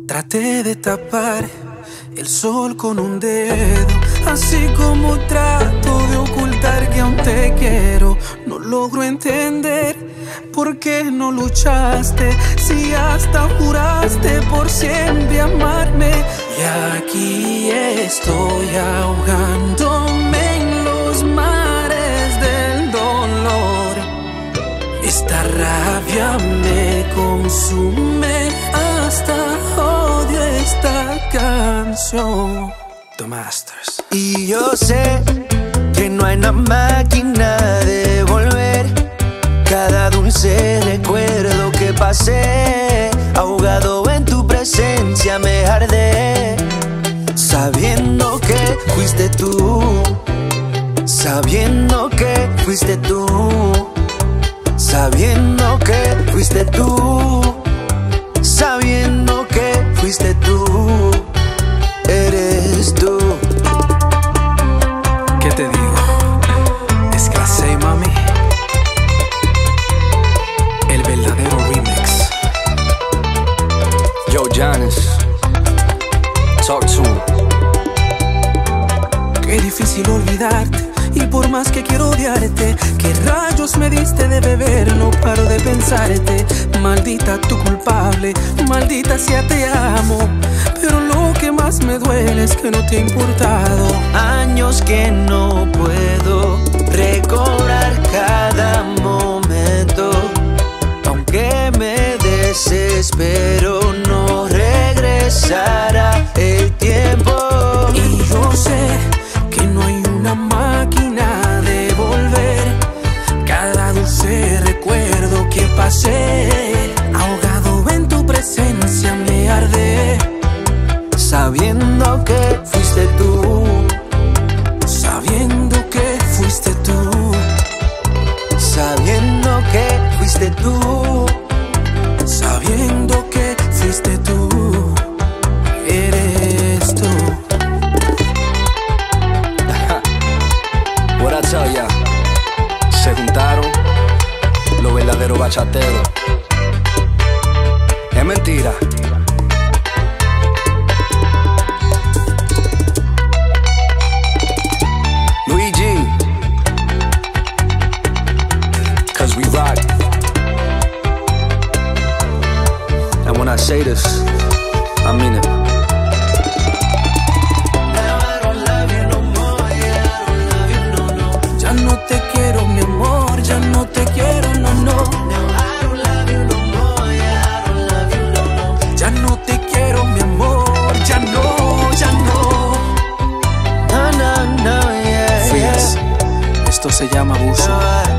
Traté de tapar el sol con un dedo, así como trato de ocultar que aún te quiero. No logro entender por qué no luchaste, si hasta juraste por siempre amarme. Y aquí estoy ahogándome en los mares del dolor. Esta rabia me consume, hasta odio esta canción. The Masters. Y yo sé que no hay una máquina de volver cada dulce recuerdo que pasé. Ahogado en tu presencia me arde, sabiendo que fuiste tú, sabiendo que fuiste tú, sabiendo que fuiste tú, sabiendo que fuiste tú, eres tú. ¿Qué te digo? Es clase, mami. El verdadero remix. Yo, Janis, talk to him. Qué difícil olvidarte, y por más que quiero odiarte, ¿qué rayos me diste de beber? No paro de pensarte. Maldita tu culpable, maldita sea te amo. Pero lo que más me duele es que no te ha importado. Años que no puedo recobrar cada momento, aunque me desespero, no regresará el tiempo. Y yo sé que no hay una máquina de volver cada dulce recuerdo que pasé. Ahogado en tu presencia me arde, sabiendo que fuiste tú, sabiendo que fuiste tú, sabiendo que fuiste tú, sabiendo que fuiste tú, eres tú. What I tell ya, se juntaron los verdaderos bachateros. Es mentira. Luigi, 'cause we rock. And when I say this, I mean it. Ya no te quiero, mi amor, ya no te quiero, no, no. Ya no te quiero, mi amor, ya no, ya no. No, no, no, yeah, Fíjate, esto se llama abuso.